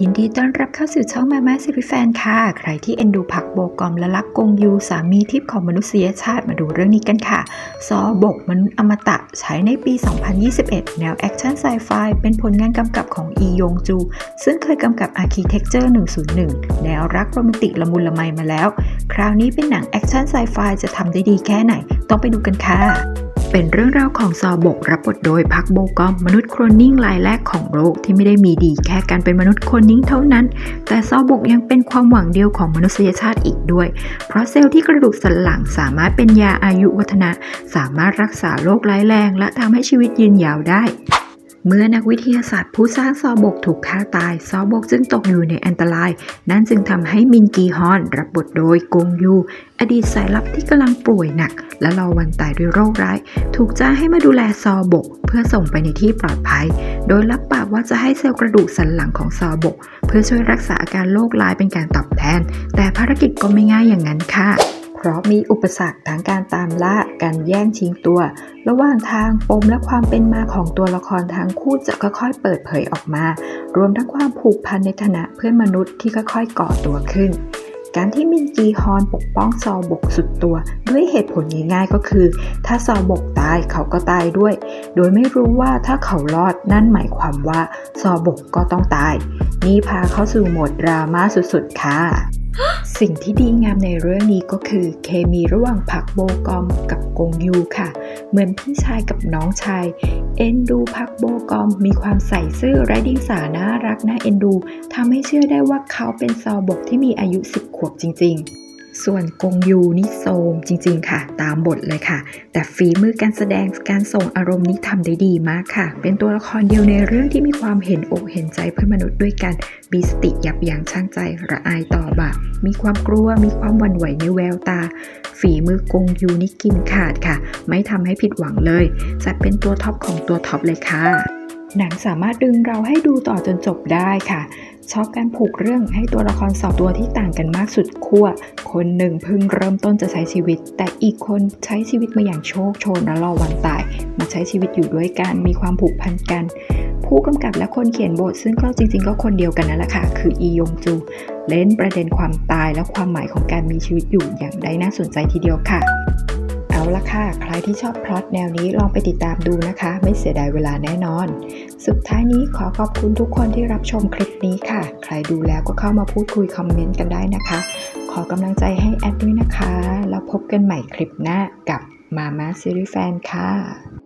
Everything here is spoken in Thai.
ยินดีต้อนรับเข้าสู่ช่องมาม่าซีรีส์แฟนค่ะใครที่เอ็นดูพักโบกอมและรักกงยูสามีทิพย์ของมนุษยชาติมาดูเรื่องนี้กันค่ะซอบกมนุษย์อมตะฉายในปี 2021 แนวแอคชั่นไซไฟเป็นผลงานกำกับของอียงจูซึ่งเคยกำกับ Architecture 101 แนวรักโรแมนติกละมุนละไมมาแล้วคราวนี้เป็นหนังแอคชั่นไซไฟจะทำได้ดีแค่ไหนต้องไปดูกันค่ะเป็นเรื่องราวของซอบกรับบทโดยพักโบกอมมนุษย์โคลนนิ่งรายแรกของโลกที่ไม่ได้มีดีแค่การเป็นมนุษย์โคลนนิ่งเท่านั้นแต่ซอบกยังเป็นความหวังเดียวของมนุษยชาติอีกด้วยเพราะเซลล์ที่กระดูกสันหลังสามารถเป็นยาอายุวัฒนะสามารถรักษาโรคร้ายแรงและทำให้ชีวิตยืนยาวได้เมื่อนักวิทยาศาสตร์ผู้สร้างซอบกถูกฆ่าตายซอบกจึงตกอยู่ในอันตรายนั่นจึงทำให้มินกีฮอนรับบทโดยกงยูอดีตสายลับที่กำลังป่วยหนักและรอวันตายด้วยโรคร้ายถูกจ้างให้มาดูแลซอบกเพื่อส่งไปในที่ปลอดภัยโดยรับปากว่าจะให้เซลล์กระดูกสันหลังของซอบกเพื่อช่วยรักษาอาการโรคร้ายเป็นการตอบแทนแต่ภารกิจก็ไม่ง่ายอย่างนั้นค่ะเพราะมีอุปสรรคทั้งการตามล่าการแย่งชิงตัวระหว่างทางปมและความเป็นมาของตัวละครทั้งคู่จะค่อยๆเปิดเผยออกมารวมทั้งความผูกพันในฐานะเพื่อนมนุษย์ที่ค่อยๆก่อตัวขึ้นการที่มินจีฮอนปกป้องซอบกสุดตัวด้วยเหตุผลง่ายๆก็คือถ้าซอบกตายเขาก็ตายด้วยโดยไม่รู้ว่าถ้าเขารอดนั่นหมายความว่าซอบกก็ต้องตายนี่พาเข้าสู่โหมดดราม่าสุดๆค่ะสิ่งที่ดีงามในเรื่องนี้ก็คือเคมีระหว่างพักโบกอมกับกงยูค่ะเหมือนพี่ชายกับน้องชายเอ็นดูพักโบกอมมีความใส่ซื่อไร้เดียงสาน่ารักน่าเอ็นดูทำให้เชื่อได้ว่าเขาเป็นซอบกที่มีอายุ10 ขวบจริงๆส่วนกงยูนี่โซมจริงๆค่ะตามบทเลยค่ะแต่ฝีมือการแสดงการส่งอารมณ์นี้ทำได้ดีมากค่ะเป็นตัวละครเดียวในเรื่องที่มีความเห็นอกเห็นใจเพื่อนมนุษย์ด้วยกันมีสติยับยั้งชั่งใจระอายต่อบาปมีความกลัวมีความหวั่นไหวในแววตาฝีมือกงยูนี่กินขาดค่ะไม่ทำให้ผิดหวังเลยจัดเป็นตัวท็อปของตัวท็อปเลยค่ะหนังสามารถดึงเราให้ดูต่อจนจบได้ค่ะชอบการผูกเรื่องให้ตัวละครสองตัวที่ต่างกันมากสุดขั้วคนหนึ่งเพิ่งเริ่มต้นจะใช้ชีวิตแต่อีกคนใช้ชีวิตมาอย่างโชคโชนและรอวันตายมาใช้ชีวิตอยู่ด้วยกันมีความผูกพันกันผู้กำกับและคนเขียนบทซึ่งก็จริงๆก็คนเดียวกันนั่นแหละค่ะคืออียงจูเล่นประเด็นความตายและความหมายของการมีชีวิตอยู่อย่างได้น่าสนใจทีเดียวค่ะเอาละค่ะใครที่ชอบพล็อตแนวนี้ลองไปติดตามดูนะคะไม่เสียดายเวลาแน่นอนสุดท้ายนี้ขอขอบคุณทุกคนที่รับชมคลิปนี้ค่ะใครดูแล้วก็เข้ามาพูดคุยคอมเมนต์กันได้นะคะขอกำลังใจให้แอดด้วยนะคะแล้วพบกันใหม่คลิปหน้ากับมาม่าซีรีส์แฟนค่ะ